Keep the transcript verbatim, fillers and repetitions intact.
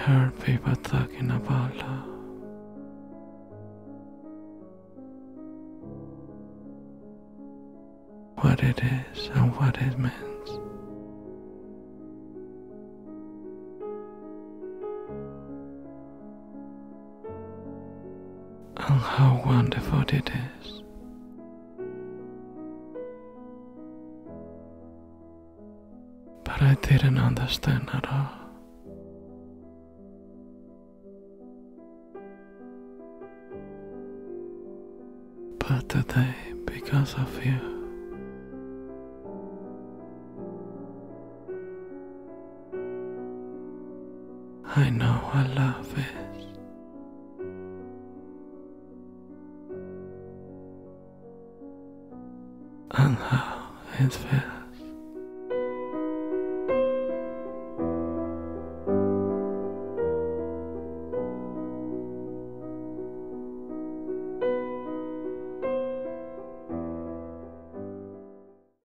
heard people talking about love. What it is and what it means. And how wonderful it is. But I didn't understand at all. But today, because of you, I know what love is. And how it feels.